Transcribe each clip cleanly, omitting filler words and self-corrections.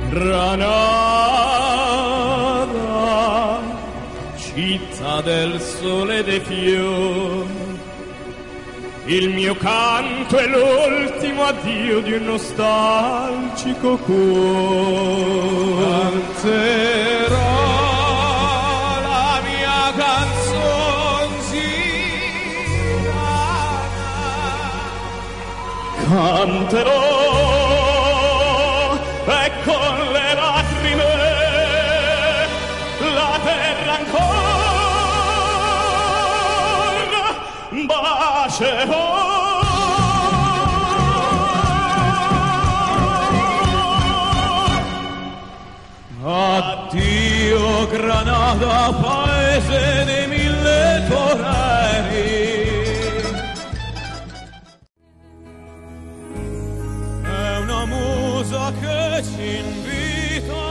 Granada, città del sole e dei fiori, il mio canto è l'ultimo addio di un nostalgico cuore. Canterò la mia canzoncina, canterò e con le lacrime la terra ancora bacerò. Addio Granada, paese dei mille toreri. È una musa che ci invita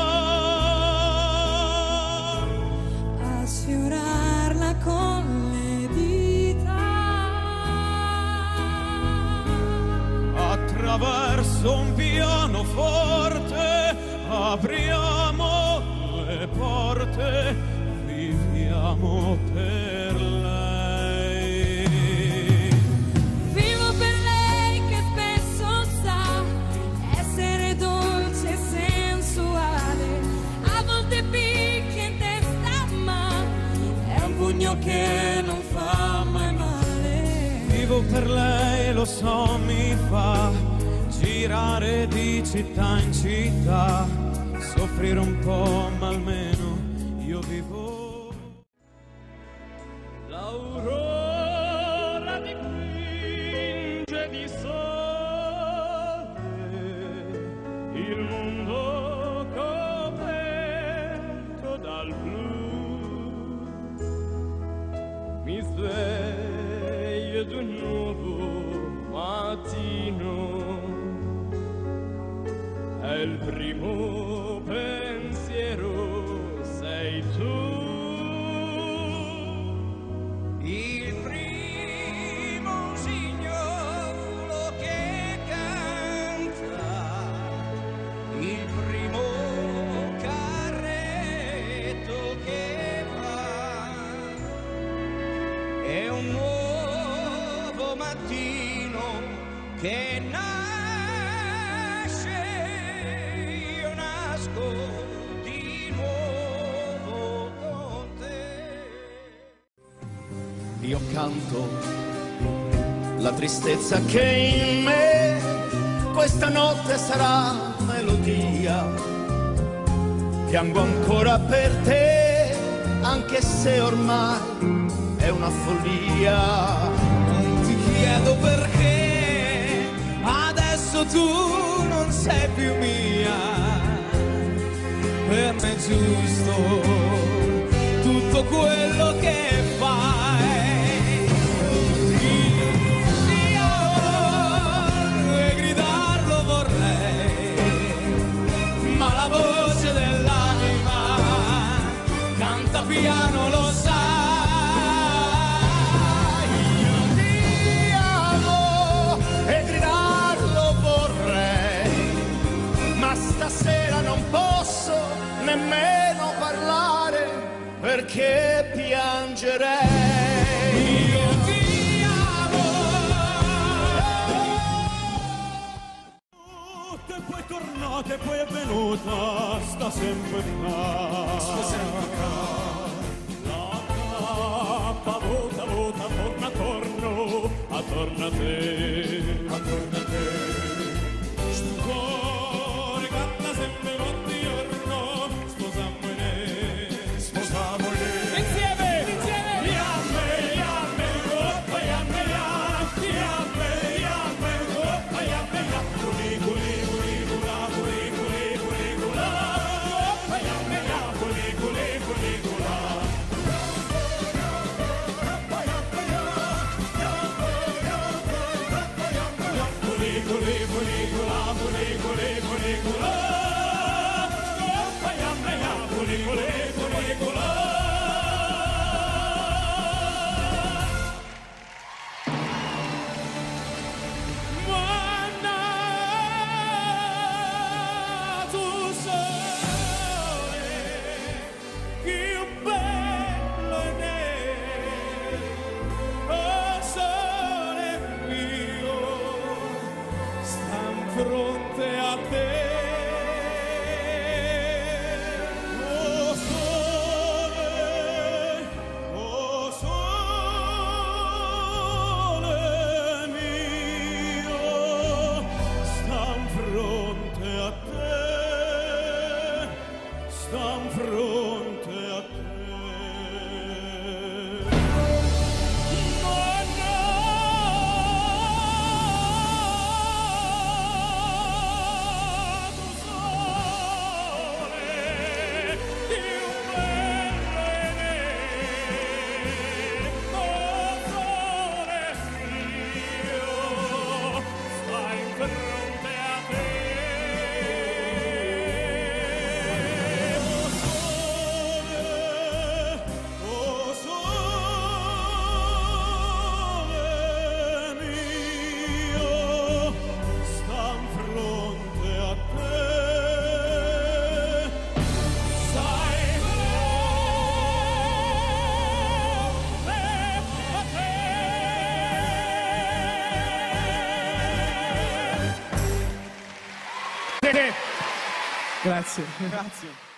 a sfiorarla con le dita, attraverso un pianoforte apriamo le porte, viviamo per lei. vivo per lei che spesso sa essere dolce e sensuale, a volte picchia in testa ma è un pugno che non fa mai male. Vivo per lei, lo so, mi fa girare di città in città, soffrire un po', ma almeno io vivo. L'aurora dipinge di sole il mondo coperto dal blu. Mi sveglio ad un nuovo mattino, è il primo pensiero, sei tu. Il primo signolo che canta, il primo carretto che va, è un nuovo mattino che nasce, io nasco di nuovo con te. Io canto la tristezza che in me questa notte sarà melodia. Piango ancora per te, anche se ormai è una follia. Ti chiedo perché adesso tu non sei più mia. Per me è giusto tutto quello che fai. Io e gridarlo vorrei, ma la voce dell'anima canta piano, lo sai. Io ti amo e gridarlo vorrei, ma stasera non posso nemmeno parlare perché piangerei. Io ti amo. E poi tornata e poi è venuta, sta sempre qua. Sta sempre qua. La cappa vota, vota, torna, torno, attorno a te. Attorno a te. Sto cuore canta sempre notte giorno, sposamone, sposamone. Insieme, insieme. Yamme, yamme, oppa, yamme, yamme, yamme, yamme, oppa, yamme, yamme. Culi, culi, culi, cula, culi, culi, culi, cula. Oppa, yamme, yamme, culi, culi, culi, cula. Culi, culi, culi, cula, culi, culi, culi, cula. Oppa, yamme, yamme, culi, culi, culi, cula. Manna, tu Grazie. Grazie.